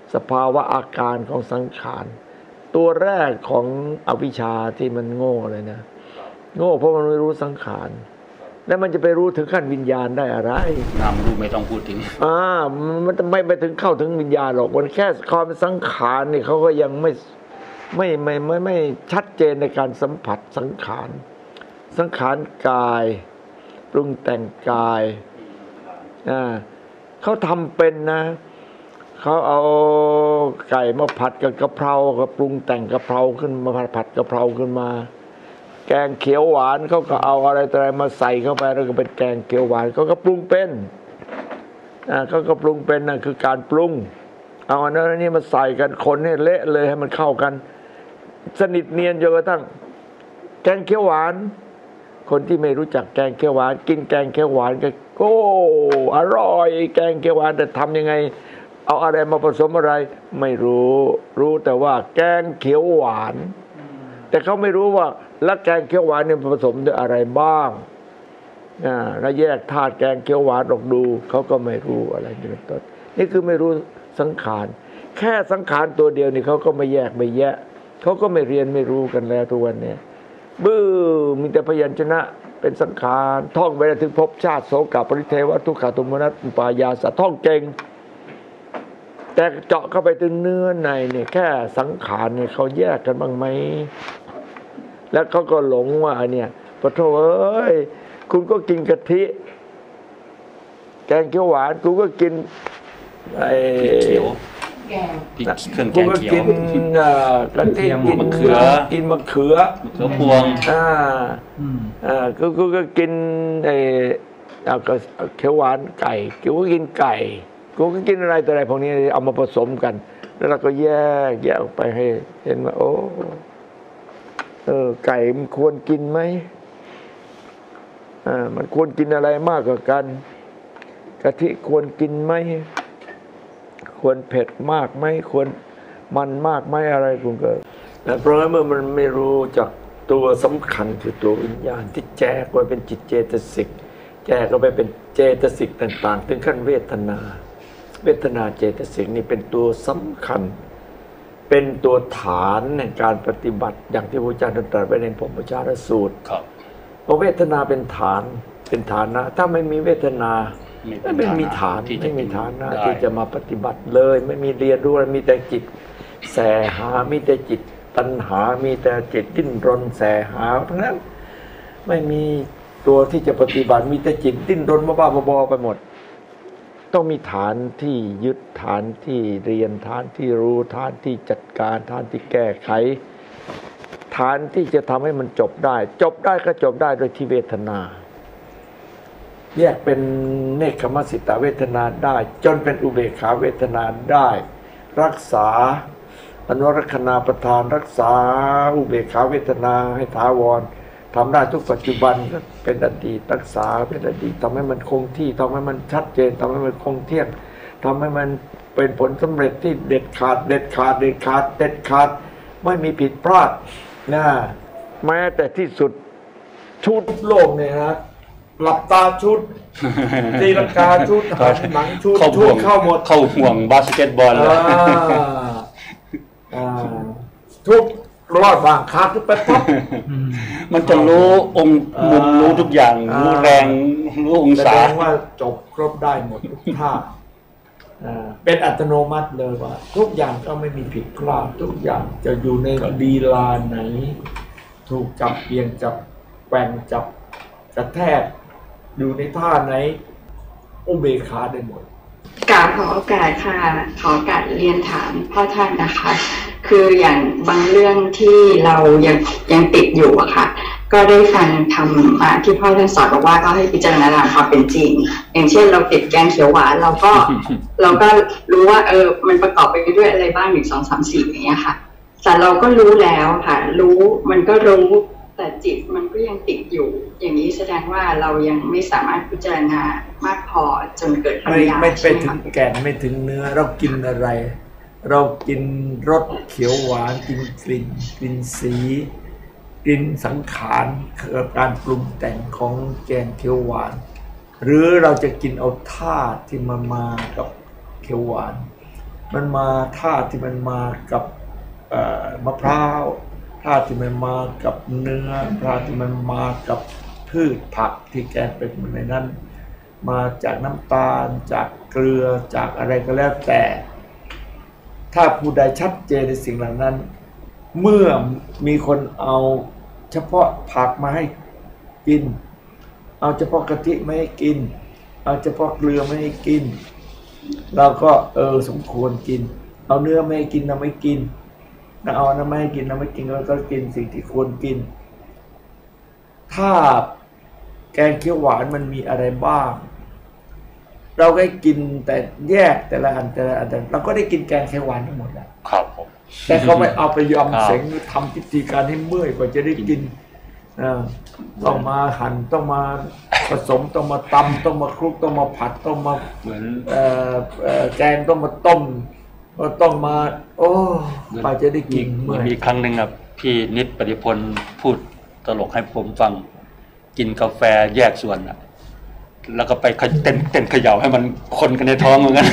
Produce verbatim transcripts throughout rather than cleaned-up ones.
สภาวะอาการของสังขารตัวแรกของอวิชชาที่มันโง่เลยนะโง่เพราะมันไม่รู้สังขารแล้วมันจะไปรู้ถึงขั้นวิญญาณได้อะไรนามรูปไม่ต้องพูดถึงอ่ามันไม่ไปถึงเข้าถึงวิญญาณหรอกมันแค่ความสังขารนี่เขาก็ยังไม่ไม่ไม่ไม่ไม่ชัดเจนในการสัมผัสสังขารสังขารกายปรุงแต่งกายอ่าเขาทำเป็นนะเขาเอาไก่มาผัดกับกะเพราก็ปรุงแต่งกะเพราขึ้นมาผัดกะเพราขึ้นมาแกงเขียวหวานเขาก็เอาอะไรต่ออะไรมาใส่เข้าไปแล้วก็เป็นแกงเขียวหวานเขาก็ปรุงเป็นอ่าเขาก็ปรุงเป็นนั่นคือการปรุงเอาอันนั้นนี่มาใส่กันคนให้เละเลยให้มันเข้ากันสนิทเนียนจนกระทั่งแกงเขียวหวานคนที่ไม่รู้จักแกงเขียวหวานกินแกงเขียวหวานก็โอ้อร่อยแกงเขียวหวานแต่ทำยังไงเอาอะไรมาผสมอะไรไม่รู้รู้แต่ว่าแกงเขียวหวานแต่เขาไม่รู้ว่าแล้วแกงเขียวหวานเนี่ยผสมด้วยอะไรบ้างอ่าแล้วแยกธาตุแกงเขียวหวานออกดูเขาก็ไม่รู้อะไรนี่เป็นต้นนี่คือไม่รู้สังขารแค่สังขารตัวเดียวนี่เขาก็ไม่แยกไม่แยะเขาก็ไม่เรียนไม่รู้กันแล้วทุกวันเนี่ยบื้อมีแต่พยัญชนะเป็นสังขารท่องไปถึงภพชาติโสกปริเทวทุกขโทมนัสอุปายาสท่องเก่งแต่เจาะเข้าไปถึงเนื้อในเนี่ยแค่สังขารเนี่ยเขาแยกกันบ้างไหมแล้วเขาก็หลงว่าเนี่ยพระโทเอ้ยคุณก็กินกะทิแกงเขียวหวานคุณก็กินไอ้เขียวแกงพริกเครื่องแกงเขียวกินกะทิกินมะเขือกินมะเขือมะเขือพวงอ่าอ่าก็ก็กินไอ้เอาก็เขียวหวานไก่กูก็กินไก่กูก็กินอะไรแต่อะไรพวกนี้เอามาผสมกันแล้วเราก็แยกแยกออกไปให้เห็นว่าโอ้เออไก่มันควรกินไหมอ่ามันควรกินอะไรมากกว่ากันกะทิควรกินไหมควรเผ็ดมากไหมควรมันมากไหมอะไรคุณเกิดเพราะงั้นเมื่อมันไม่รู้จักตัวสำคัญคือตัววิญญาณที่แจกไว้เป็นจิตเจตสิกแจกก็ไปเป็นเจตสิกต่างๆถึงขั้นเวทนาเวทนาเจตสิกนี่เป็นตัวสำคัญเป็นตัวฐานในการปฏิบัติอย่างที่พระอาจารย์ตรัสไว้ในพรหมจารสูตรเพราะเวทนาเป็นฐานเป็นฐานะถ้าไม่มีเวทนาไม่มีฐานไม่มีฐานะที่จะมาปฏิบัติเลยไม่มีเรียนรู้มีแต่จิตแสหามีแต่จิตตัณหามีแต่จิตดิ้นรนแสหาทั้งนั้นไม่มีตัวที่จะปฏิบัติมีแต่จิตดิ้นรนบ้าๆบอๆไปหมดต้องมีฐานที่ยึดฐานที่เรียนฐานที่รู้ฐานที่จัดการฐานที่แก้ไขฐานที่จะทำให้มันจบได้จบได้ก็จบได้โดยที่เวทนาแยกเป็นเนคขมสิตเวทนาได้จนเป็นอุเบกขาเวทนาได้รักษาอนุรักษณาประทานรักษาอุเบกขาเวทนาให้ถาวรทำได้ทุกปัจจุบันเป็นอดีตรักษาเป็นอดีตทำให้มันคงที่ทำให้มันชัดเจนทำให้มันคงเที่ยงทำให้มันเป็นผลสำเร็จที่เด็ดขาดเด็ดขาดเด็ดขาดเด็ดขาดไม่มีผิดพลาดนะแม้แต่ที่สุดชุดโลกเนี่ยนะหลับตาชุดตีลังกาชุดหันหลังชุดชุดเข้าหมดเข้าห่วงบาสเกตบอลเลยทุกรอดบางคาขึ้นไปปั๊บมันจะรู้องค์มุมรู้ทุกอย่างรู้แรงรู้องศาแสดงว่าจบครบได้หมดทุกท่าเป็นอัตโนมัติเลยว่าทุกอย่างก็ไม่มีผิดพลาดทุกอย่างจะอยู่ในดีลาไหนถูกจับเบี่ยงจับแกว่งจับกระแทกอยู่ในท่าไหนอุเบกขาได้หมดกราบขอโอกาสค่ะขอโอกาสเรียนถามพ่อท่านนะคะคืออย่างบางเรื่องที่เรายังยังติดอยู่อะค่ะก็ได้ฟังทำที่พ่อท่านสอนบอกว่าก็ให้พิจารณาตามความเป็นจริงอย่างเช่นเราติดแกงเขียวหวานเราก็เราก็รู้ว่าเออมันประกอบไปด้วยอะไรบ้างหนึ่งสองสามสี่อย่างเงี้ยค่ะแต่เราก็รู้แล้วค่ะรู้มันก็รู้แต่จิตมันก็ยังติดอยู่อย่างนี้แสดงว่าเรายังไม่สามารถพิจารณามากพอจนเกิดปัญญาไม่ไปถึงแก่นไม่ถึงเนื้อเรากินอะไรเรากินรสเขียวหวานกินกลิ่นกลิ่นสีกลิ่นสังขารคือการปรุงแต่งของแกงเขียวหวานหรือเราจะกินเอาธาตุที่มามากับเขียวหวานมันมาธาตุที่มันมากับมะพร้าวธาตุที่มันมากับเนื้อธาตุที่มันมากับพืชผักที่แกงเป็นในนั้นมาจากน้ำตาลจากเกลือจากอะไรก็แล้วแต่ถ้าผู้ใดชัดเจนในสิ่งเหล่านั้นเมื่อมีคนเอาเฉพาะผักมาให้กินเอาเฉพาะกะทิไม่ให้กินเอาเฉพาะเกลือไม่ให้กินเราก็เออสมควรกินเอาเนื้อไม่ให้กินเราไม่กินเราเอาน้ำไม่ให้กินเราไม่กินเราก็กินสิ่งที่ควรกินถ้าแกงเขียวหวานมันมีอะไรบ้างเราได้กินแต่แยกแต่ละอันแต่ละอันเราก็ได้กินแกงเขียวหวานทั้งหมดแล้วครับผมแต่เขาไม่เอาไปยำเสงทำพิธีการให้เมื่อยกว่าจะได้กินต้องมาหั่นต้องมาผสมต้องมาตำต้องมาคลุกต้องมาผัดต้องมาเหมือนแกงต้องมาต้มก็ต้องมาโอ้ไปจะได้กินเมื่อยมีครั้งหนึ่งครับพี่นิดปฏิพลพูดตลกให้ผมฟังกินกาแฟแยกส่วนอ่ะแล้วก็ไปเต้นเต้นเขย่าให้มันคนกันในท้องเหมือนกัน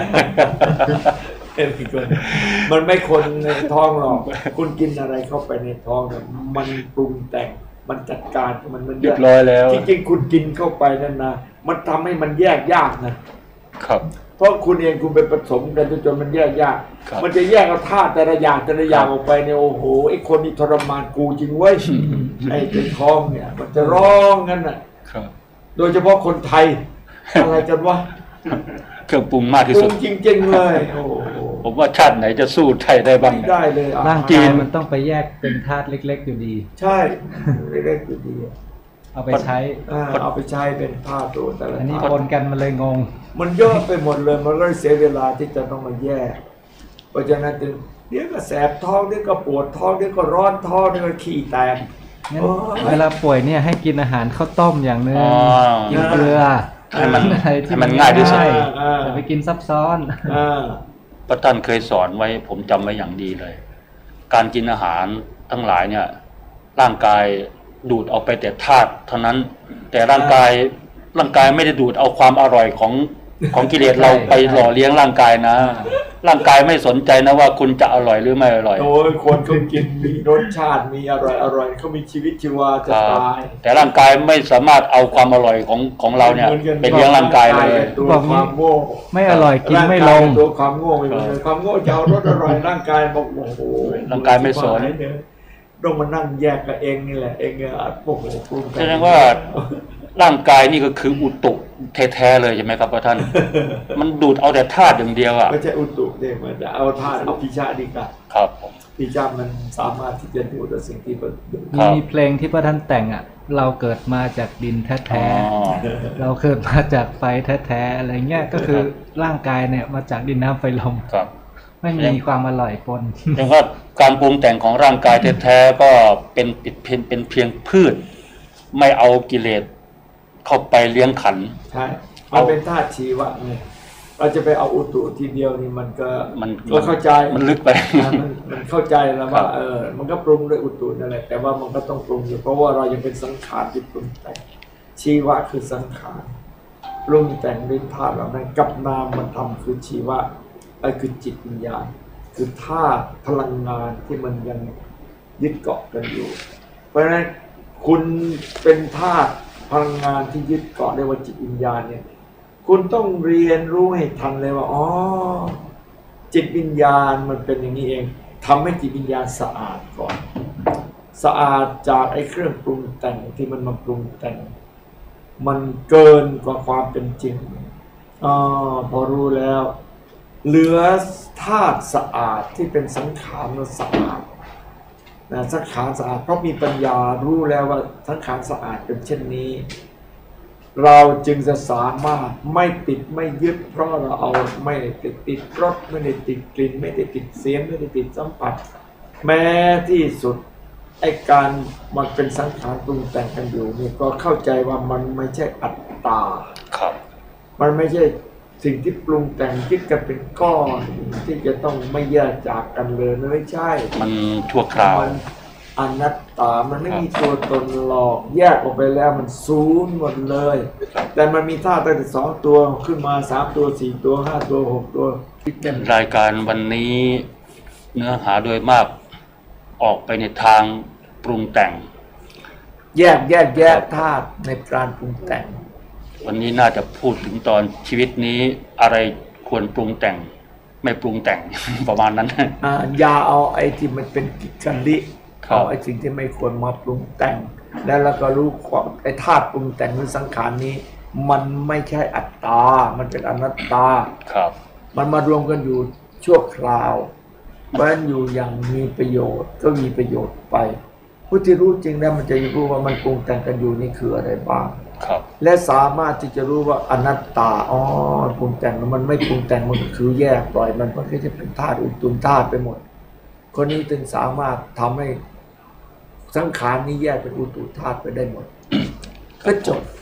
มันไม่คนในท้องหรอกคุณกินอะไรเข้าไปในท้องเนี่ยมันปรุงแต่งมันจัดการมันมันเรียบร้อยแล้วจริงๆคุณกินเข้าไปนั่นนะมันทำให้มันแยกยากนะครับเพราะคุณเองคุณไปผสมกันจนมันแยกยากมันจะแยกเอาธาตุแต่ละอย่างแต่ละอย่างออกไปเนี่ยโอ้โหไอ้คนนี้ทรมานกูจริงเว้ยไอ้ในท้องเนี่ยมันจะร้องงั้นน่ะโดยเฉพาะคนไทยอะไรกันวะเครื่องปรุงมากที่สุดจริงๆเลยโอ้ผมว่าชาติไหนจะสู้ไทยได้บ้างไม่ได้เลยร่างกายมันต้องไปแยกเป็นธาตุเล็กๆอยู่ดีใช่เล็กๆอยู่ดีเอาไปใช้เอาไปใช้เป็นธาตุตัวแต่ละอันนี้ปนกันมันเลยงงมันเยอะไปหมดเลยมันเลยเสียเวลาที่จะต้องมาแยกเพราะฉะนั้นจึงเดี๋ยวก็แสบท้องเดี๋ยวก็ปวดท้องเดี๋ยวก็ร้อนท้องเดี๋ยวก็ขี้แตกเวลาป่วยเนี่ยให้กินอาหารข้าวต้มอย่างนึงกินเกลือให้มันให้มันง่ายที่สุดอย่าไปกินซับซ้อนพระท่านเคยสอนไว้ผมจำไว้อย่างดีเลยการกินอาหารทั้งหลายเนี่ยร่างกายดูดเอาไปแต่ธาตุเท่านั้นแต่ร่างกายร่างกายไม่ได้ดูดเอาความอร่อยของของกิเลสเราไปหล่อเลี้ยงร่างกายนะร่างกายไม่สนใจนะว่าคุณจะอร่อยหรือไม่อร่อยโอ้ยคนเขากินมีรสชาติมีอร่อยอร่อยเขามีชีวิตชีวาจะตายแต่ร่างกายไม่สามารถเอาความอร่อยของของเราเนี่ยไปเลี้ยงร่างกายเลยตัวความโง่ไม่อร่อยกินไม่ลงตัวความโง่ไม่เลยความโง่จะเอารสอร่อยร่างกายบอกโอ้โหร่างกายไม่สนต้องมานั่งแยกกับเองนี่แหละเองเนี่ยโอ้โหแสดงว่าร่างกายนี่ก็คืออุตุแท้ๆเลยใช่ไหมครับพ่อท่านมันดูดเอาแต่ธาตุอย่างเดียวอ่ะไม่ใช่อุตุเนี่ยมันจะเอาธาตุเอาพิชาดีกว่าครับพิชามันสามารถที่จะดูดสิ่งที่มันมีเพลงที่พ่อท่านแต่งอ่ะเราเกิดมาจากดินแท้ๆเราเกิดมาจากไฟแท้ๆอะไรเงี้ยก็คือร่างกายเนี่ยมาจากดินน้ำไฟลมครับไม่มีความอร่อยปนแสดงว่าการปรุงแต่งของร่างกายแท้ๆก็เป็นเป็นเป็นเพียงพืชไม่เอากิเลสเข้าไปเลี้ยงขันใช่มันเป็นธาตุชีวะไงเราจะไปเอาอุตุทีเดียวนี่มันก็มันเราเข้าใจมันลึกไปมันมันเข้าใจแล้วว่าเออมันก็ปรุงด้วยอุตุนั่นแหละแต่ว่ามันก็ต้องปรุงอยู่เพราะว่าเรายังเป็นสังขารที่ปรุงแต่งชีวะคือสังขารปรุงแต่งด้วยธาตุเหล่านั้นกับนามมันทำคือชีวะไอ้คือจิตวิญญาณคือธาตุพลังงานที่มันยังยึดเกาะกันอยู่เพราะฉะนั้นคุณเป็นธาตุพลังงานที่ยึดเกาะได้ว่าจิตวิญญาณเนี่ยคุณต้องเรียนรู้ให้ทันเลยว่าอ๋อจิตวิญญาณมันเป็นอย่างนี้เองทำให้จิตวิญญาณสะอาดก่อนสะอาดจากไอ้เครื่องปรุงแต่งที่มันมาปรุงแต่งมันเกินกว่าความเป็นจริงอ๋อพอรู้แล้วเหลือธาตุสะอาดที่เป็นสังขารมันสะอาดนะสังขารสะอาดเพราะมีปัญญารู้แล้วว่าสังขารสะอาดเป็นเช่นนี้เราจึงจะสามารถไม่ติดไม่ยึดเพราะเราเอาไม่ได้ติดติดรสไม่ได้ติดกลิ่นไม่ได้ติดเสียงไม่ได้ติดสัมผัสแม้ที่สุดไอ้การมันเป็นสังขารปรุงแต่งกันอยู่นี่ก็เข้าใจว่ามันไม่ใช่อัตตาครับมันไม่ใช่สิ่งที่ปรุงแต่งคิดกันเป็นก้อนที่จะต้องไม่แยกจากกันเลยไม่ใช่มันชั่วคราวมันอนัตตามันไม่มีตัวตนหรอกแยกออกไปแล้วมันศูนย์หมดเลยแต่มันมีธาตุตั้งแต่สองตัวขึ้นมาสามตัวสี่ตัวห้าตัวหกตัวรายการวันนี้เนื้อหาโดยมากออกไปในทางปรุงแต่งแยกแยกแยกธาตุในการปรุงแต่งวันนี้น่าจะพูดถึงตอนชีวิตนี้อะไรควรปรุงแต่งไม่ปรุงแต่ง ประมาณนั้นอ่าอย่าเอาไอ้ที่มันเป็นกิจกันลิครับเอาไอ้สิ่งที่ไม่ควรมาปรุงแต่ง แล้วเราก็รู้ความไอ้ธาตุปรุงแต่งหรือสังขารนี้ มันไม่ใช่อัตตา มันเป็นอนัตตาครับมันมารวมกันอยู่ชั่วคราวเพราะฉะนั้นอยู่อย่างมีประโยชน์ก็มีประโยชน์ไปผู้ที่รู้จริงแล้วมันจะรู้ว่ามันปรุงแต่งกันอยู่นี่คืออะไรบ้างครับและสามารถที่จะรู้ว่าอนัตตาอ๋อปรุงแต่งแล้วมันไม่ปรุงแต่งมันก็คือแยกปล่อยมันมันก็จะเป็นธาตุอุตุนธาตุไปหมด คนนี้จึงสามารถทำให้สังขารนี้แยกเป็นอุตุธาตุไปได้หมด ก็จบ